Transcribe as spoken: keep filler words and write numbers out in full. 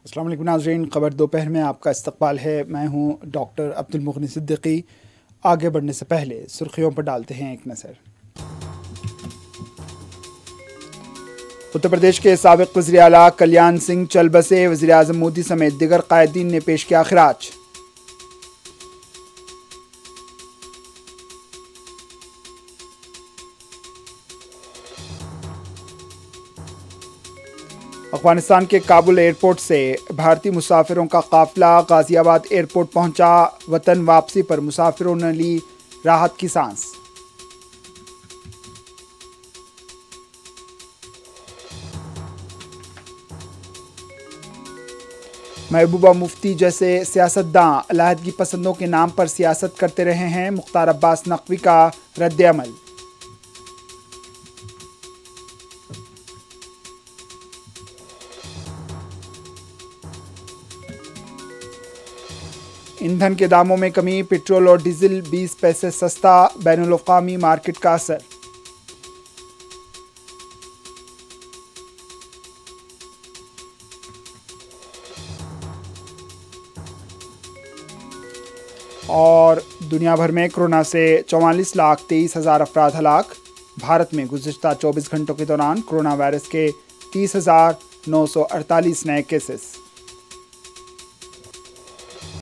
अस्सलाम वालेकुम नाज़रीन, ख़बर दोपहर में आपका इस्तकबाल है। मैं हूं डॉक्टर अब्दुल मुग़नी सिद्दीकी। आगे बढ़ने से पहले सुर्खियों पर डालते हैं एक नज़र। उत्तर प्रदेश के साबिक़ वज़ीर आला कल्याण सिंह चल बसे। वज़ीर आज़म मोदी समेत दिगर कायदीन ने पेश किया खिराज। अफ़गानिस्तान के काबुल एयरपोर्ट से भारतीय मुसाफिरों का काफ़िला गाज़ियाबाद एयरपोर्ट पहुंचा। वतन वापसी पर मुसाफिरों ने ली राहत की सांस। महबूबा मुफ्ती जैसे सियासतदां अलहदगी पसंदों के नाम पर सियासत करते रहे हैं। मुख्तार अब्बास नकवी का रद्द अमल। ईंधन के दामों में कमी, पेट्रोल और डीजल बीस पैसे सस्ता। बैनुल अक़वामी मार्केट का असर। और दुनिया भर में कोरोना से चौवालीस लाख तेईस हज़ार अफराद हलाक। भारत में गुज़िश्ता चौबीस घंटों के दौरान कोरोना वायरस के तीस हज़ार नौ सौ अड़तालीस नए केसेस।